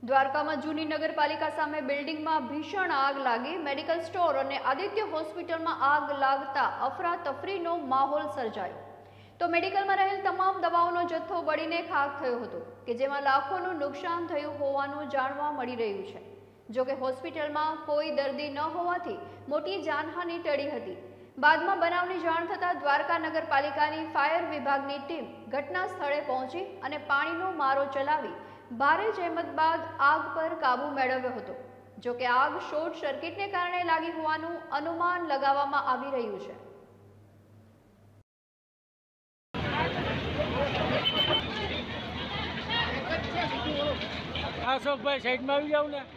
દ્વારકામાં જૂની નગરપાલિકા સામે બિલ્ડિંગમાં ભીષણ આગ લાગી। મેડિકલ સ્ટોર અને આદિત્ય હોસ્પિટલમાં આગ લાગતા અફરાતફરીનો માહોલ સર્જાયો તો મેડિકલમાં રહેલ તમામ દવાઓનો જથ્થો બળીને ખાખ થયો હતો કે જેમાં લાખોનું નુકસાન થયું હોવાનું જાણવા મળી રહ્યું છે। જો કે હોસ્પિટલમાં કોઈ દર્દી ન હોવાથી મોટી જાનહાનિ ટળી હતી। બાદમાં બનાવની જાણ થતાં દ્વારકા નગરપાલિકાની ફાયર વિભાગની ટીમ ઘટના સ્થળે પહોંચી અને પાણીનો મારો ચલાવી ભારે જહેમત બાદ આગ પર કાબુ મેળવ્યો હતો। જો કે આગ શોર્ટ સર્કિટને કારણે લાગી હોવાનું અનુમાન લગાવવામાં આવી રહ્યું છે। અશોકભાઈ સાઈડમાં આવી જાવ ને।